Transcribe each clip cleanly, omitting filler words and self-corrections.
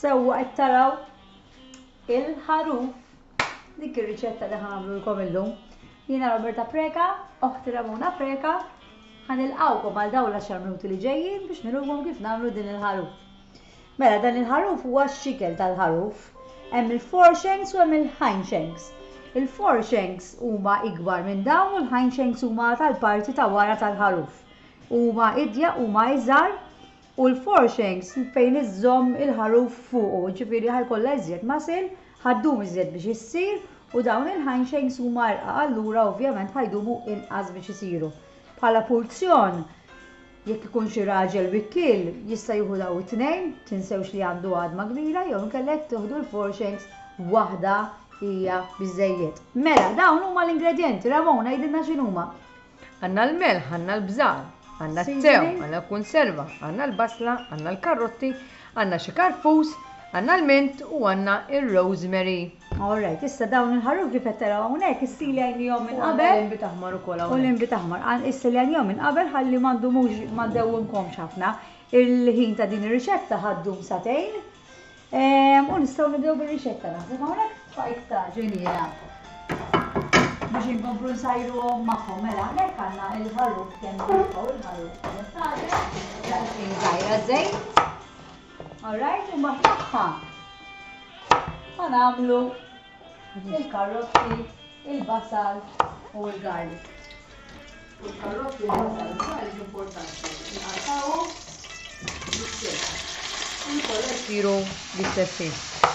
Sewwa qed taraw il-ħaruf dik ir-riċetta li ħanamlulkom illum. Jiena Roberta Preca, oħti Ramona Preca, ħanilqawkom għal dawn l-10 minuti li ġejjin biex nilhom kif nagħmlu din il-ħaruf. Mela dan il-ħaruf huwa x-xikel tal-ħaruf. Hemm il-4 shanks u hemm il-hind shanks. Il-4 shanks huma ikbar minn dawn u l-hind shanks huma tal-parti ta' wara tal-ħaruf. Huma idja huma iżgħar u l-4 shanks fejn iżżomm il-ħaruf fuqu, ġifieri ħajkollha iżjed masil, ħaddum iżjed biex issir u dawn il-hind shanks huma rqa allura ovvjament ħajdumu inqas biex isiru. Bħala porzjon jekk ikun xi raġel wikkil jista' jieħu daw it-tnejn, tinsewx li għandu għadma kbira jew inkellek tieħdu l-4 shanks waħda hija biżżejjed. Mela dawn huma l-ingredjenti, Ramona jgħidilna x'inhuma. Għandna l-melħ, għandna l-bżar, għandna t-tew, għandna l-konserva, għandna l-basla, għandna l-karotti, għandna xi karfus, għandna l-mint u għandna il-rosemary. Alright, issa dawn il-ħaruf li qed taraw hawnhekk issili għajnihom minn qabel. U l-imbit aħmar ukoll U l-imbit aħmar. Issili għajnihom minn qabel ħalli ma ndewwimkomx ħafna. Il-ħin ta' din ir-riċetta ħaddum satejn. U nistgħu nibdew bir-riċetta naħseb hawnhekk fajt ta' ġenina. Biex inkomplu nsajruhom magħhom mela hawnhekk għandna il-ħaruf kemm nifgħu il-ħaruf. Daqsxejn żgħira żejt. Alright, u magħha ħanagħmlu il-karotti, il-basal u l-garlic. U l-karotti u l-basal u importanti. Nqattawhom bis-sekk. Siru l-istessi.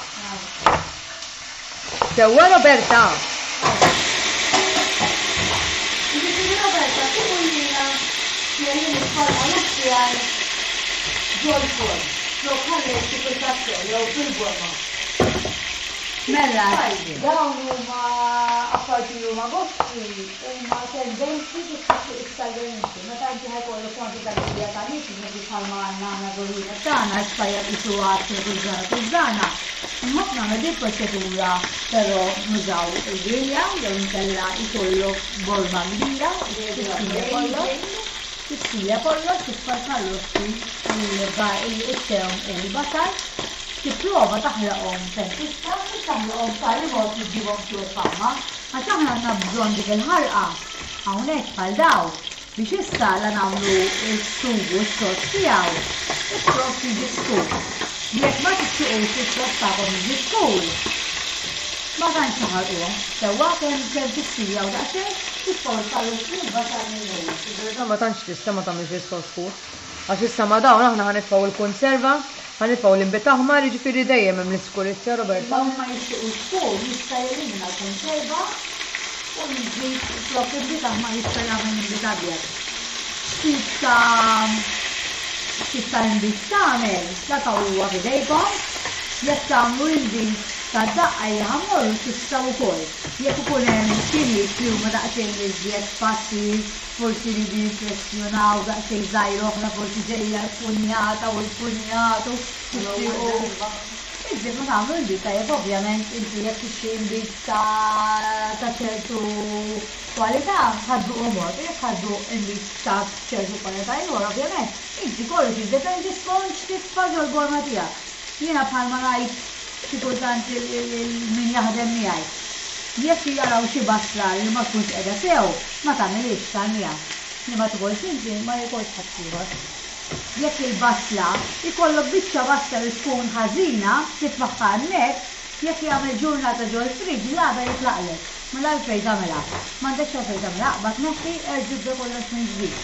Sewwa Roberta! Roberta, kif jina jgħin il-forma nafsi għal ġol form. Jew ħallet kif il-kassel, jew fil-borma. Mela, dawn huma apparti li huma bosti, huma tendenzi biex tagħti istagrenzi. Meta inti ħajkollok kwantità kbira ta' nies li bħalma għandna żolina tagħna x'fajja isuha tużana. Imma nagħmel dik proċedura però nużaw il-grilja jew inkella jkollok borma kbira, tissilja kollox, tisfarfalloxi il-tew u l-basal. Tipprova taħraqhom fejn tista' biex taħraqhom tal-imod li tġibhom fuq il-fahma, għax aħna għandna bżonn dik il-ħarqa hawnhekk bħal dawn biex issa la nagħmlu s-sug u s-sos tiegħu. Is-sos jiġi skur. Jekk ma tixtiequx is-sos tagħhom jiġi skur. Ma tantx naħarquhom. Sewwa kemm tissija u daqsxejn tisforfalloxi l-basal mill-ewwel. Ma tantx tista' ma tagħmilx is-sos skur. Għax issa ma dawn aħna ħanitfgħu il-konserva, ħanitfgħu l-imbit aħmar, jiġifieri dejjem hemm l-iskurizza Roberta. Dawn ma jixtiequx skur jista' jelimina l-konserva u jżid flok il-bit aħmar jista' jagħmel imbit abjad. Kif tal-imbit tagħmel taqgħu huwa f'idejkom, jekk tagħmlu l-imbit tad-daqqa jagħmlu tistgħu wkoll. Jekk ikun hemm kimiet li huma daqsxejn iżjed fassi, forsi li jimpressjonaw daqsxejn żgħir oħra forsi ġejja l-punjata u l-punjatu. Iżjed ma tagħmlu l-bit tajjeb ovvjament inti jekk tixtri l-bit ta' ċertu kwalità ħaddu mod, jekk ħaddu l-bit ta' ċertu kwalità ieħor ovvjament inti kollox jiddependi sponġ tisfa' ġol-borma tiegħek. Jiena bħalma ngħid xi kultant min jaħdem miegħi. Jekk jaraw xi basla li ma tkunx qiegħda sew, ma tagħmilx tagħmilha. Li ma tkunx inti ma jkollx ħadd ieħor. Jekk il-basla ikollok biċċa basla li tkun ħażina titfaħħa hemmhekk, jekk jagħmel ġurnata ġol friġ l-għada jitlaqlek. Mela għalfejn tagħmilha. M'għandekx għalfejn tagħmilha, qbad tneħħi erġibda kollox minn ġdid.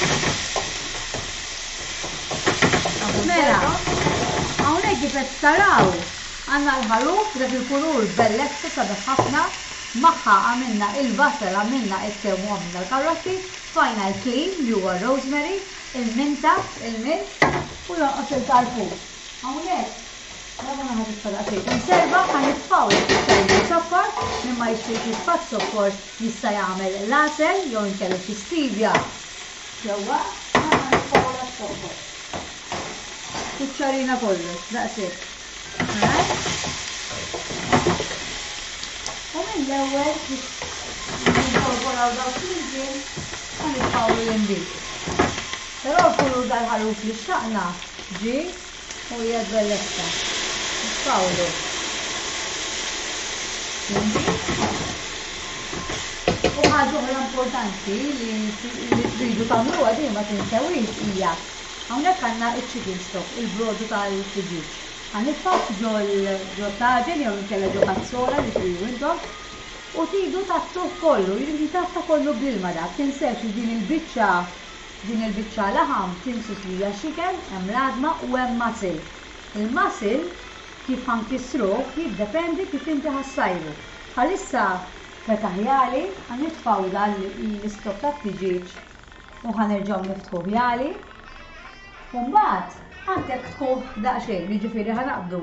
Mela, hawnhekk kif qed taraw għandna l-ħaruf dak il-kulur bellezza sabiħ ħafna, magħha għamilna il-basal, għamilna it-tew u għamilna l-karotti, fajna l-klim li huwa rosemary, il-minta, il-mint u jonqos il-karfus. Hawnhekk Ramona ħad titfada xejn. Konserva ħanitfgħu l-iskajli sokkor, minn ma jixtieq jitfa' sokkor jista' jagħmel lasel jew inkella xi stevia. Sewwa ħanitfgħu l-sokkor. Kuċċarina kollox, daqshekk. U minn l-ewwel ninkorporaw dawn flimkien ħanitfgħu l-imbit. Però l-kulur dal-ħaruf li xtaqna ġie u hija bellezza. nitfawlu. U ħaġa oħra importanti li tridu tagħmluha din ma tinsewix hija hawnhekk għandna ċ-chicken stock, il-brodu tal-friġiġ. Ħanitfaw ġo taġen jew inkella ġo kazzola li tridu intom u tridu tattuh kollu, jiġifieri tatta kollu bl-ilma dak. Tinsewx din il-biċċa laħam tinsus li hija xikel, hemm l-adma u hemm masil. Il-masil kif ħankisruh jiddependi kif inti ħassajru. Bħalissa fetaħjali ħanitfaw l-istok tat-tiġiġ u ħanerġgħu niftħu jali. U mbagħad għandek tħuh daqsxejn, jiġifieri ħanaqbdu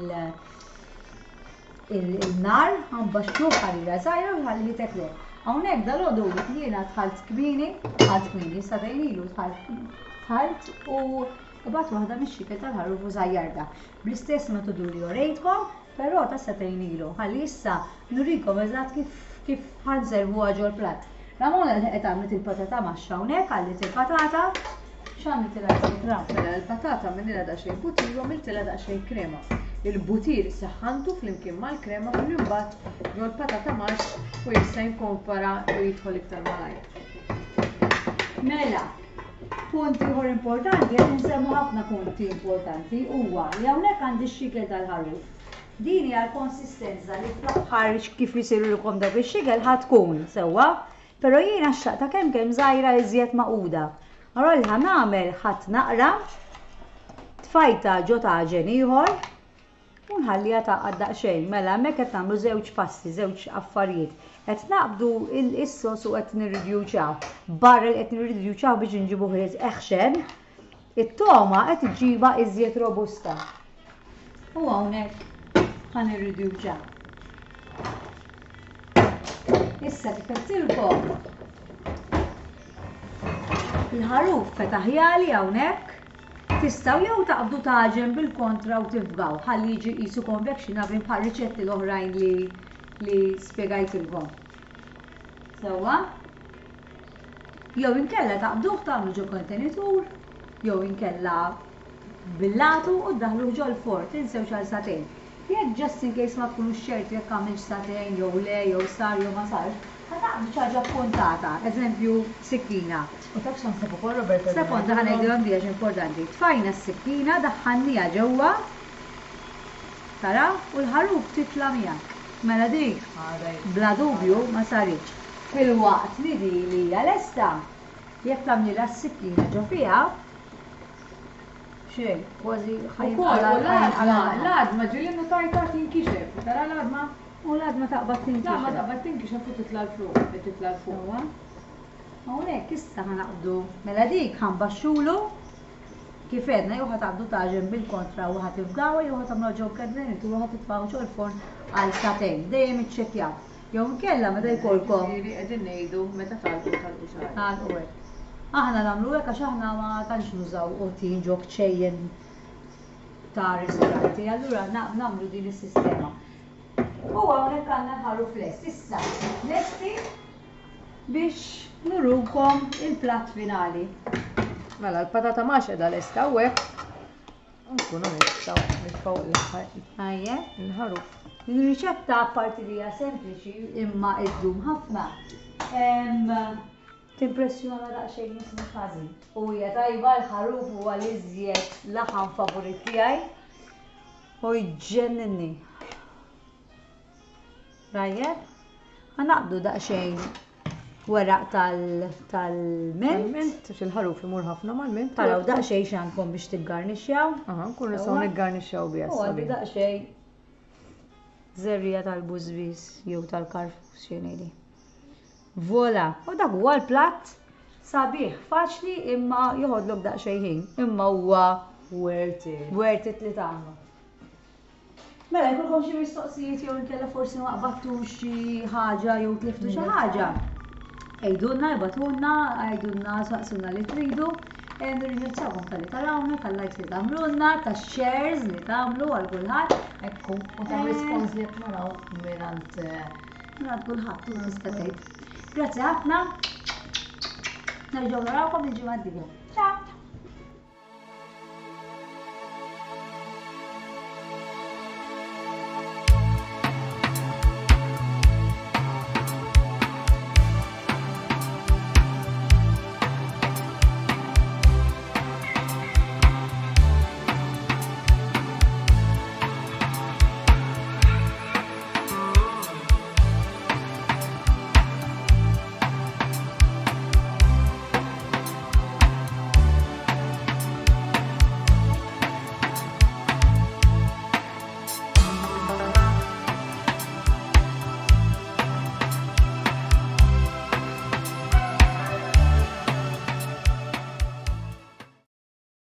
il-nar ħanbaxxuh ħalila żgħira u ħalli teklek. Hawnhekk dalgħodu li jiena tħalt kmieni, satejn ilu tħalt u bagħad waħda mix-xikel tal-ħaruf u żajjarda. Bl-istess metodu li orejtkom, però ta' satejn ilu. Ħalli issa nurikom eżatt kif ħanservuha ġol platt. Ramona qed għamlet il-patata maxxa hawnhekk għallet il-patata. X'għamlet il-patata? Mela l-patata minnilha daqsxejn butir u għamiltilha daqsxejn krema. Il-butir seħħantu flimkien mal-krema u mbagħad ġol patata maxx u jista' jinkompara u jidħol iktar malajr. Mela, punti ieħor importanti, qed insemmu ħafna punti importanti huwa li hawnhekk għandi x-xikel tal-ħaruf. Din hija l-konsistenza li fl-aħħar kif jisirulkom dak ix-xikel ħatkun sewwa, però jiena x'xaqta kemm żgħira iżjed maquda. Allura li ħanagħmel ħadd naqra tfajta ġo taġen ieħor u nħalliha taqgħad daqsxejn. Mela hemmhekk qed nagħmlu żewġ pasti, żewġ affarijiet. Qed naqbdu is-sos u qed nirridjuċaw. Barra li qed nirridjuċaw biex inġibu ħriet eħxen, it-toma qed iġiba iżjed robusta. U hawnhekk ħanirridjuċaw. Issa kif qedtilkom il-ħaruf fetaħjali hawnhekk tistgħu jew taqbdu taġen bil-kontra u tifgaw ħalli jiġi qisu konvection nafri bħal riċetti l-oħrajn li spjegajtilkom. Sewwa? Jew inkella taqbduh tagħmlu ġo kontenitur, jew inkella billatu u ddaħluh ġo l-forn, tinsewx għal satejn. Jekk just in case ma tkunux ċerti jekk għamilx satejn jew le jew sar jew ma sarx, ħataqbdu ċaġa puntata, eżempju sikkina. U tak xan sepu kol Roberta. Sekonda ħanejdilhom di għax importanti. Tfajna s-sikkina, daħħannija ġewwa, tara, u l-ħaruf titla' miegħek. Mela dik, bla dubju ma saritx. Fil-waqt li di li hija lesta, jekk tagħmlilha s-sikkina ġo fiha, xejn, kważi l-adma ġieli notajta tinkixef. Tara l-adma? U l-adma taqbad tinkixef. L-adma taqbad tinkixef u titla' l-fuq. Hawnhekk issa ħanaqbdu. Mela dik ħanbaxxulu kif edna jew ħataqbdu taġen bil-kontra u ħatifgawha jew ħatamlu ġew kedrenitur u ħatitfgħu ġo l-forn għal satejn. Dejjem iċċekkjaw. Jew inkella meta jkollkom. Qegħdin ngħidu meta talqu Talqu hekk. Aħna nagħmlu hekk għax aħna ma tantx nużaw qotin ġo ċejjen ta' ristoranti, allura nagħmlu din is-sistema. U hawnhekk għandna nħarru flest. Issa lesti biex nurukom il-platt finali. Mela l-patata max qiegħda lesta u hekk nkunu nitfgħu il-ħaruf. Il-riċetta apparti li hija sempliċi imma ddum ħafna. Timpressjona daqsxejn nisma' ħażin. U hija tajba l-ħaruf huwa l-iżjed laħam favorit tiegħi. U jġenninni. Rajjeb? Ħanaqbdu daqsxejn weraq tal-mint. Il-ħaruf imur ħafna mal-mint. Taraw daqsxejn x'għandkom biex tiggarnixxjaw. Nkunu nistgħu niggarnixxjaw biha. U għandi daqsxejn żerrija tal-bużbiż jew tal-karfus xi ngħidi. Vola, u dak huwa l-platt sabiħ, faċli imma joħodlok daqsxejn ħin, imma huwa worth it li tagħmlu. Mela jkollkom xi mistoqsijiet jew inkella forsi ma qbadtux xi ħaġa jew tliftu xi ħaġa. Ejdulna, jbatulna, għajdulna, saqsuna li tridu. Nirringrazzjawkom tal-li tarawna, tal-likes li tagħmlulna, tax-shares li tagħmlu għal kulħadd. Ekku, u tal-respons li qed naraw mingħand kulħadd u tista' tgħid. Grazzi ħafna. Nerġgħu narawkom il-ġimgħa d-dieħla. Ciao!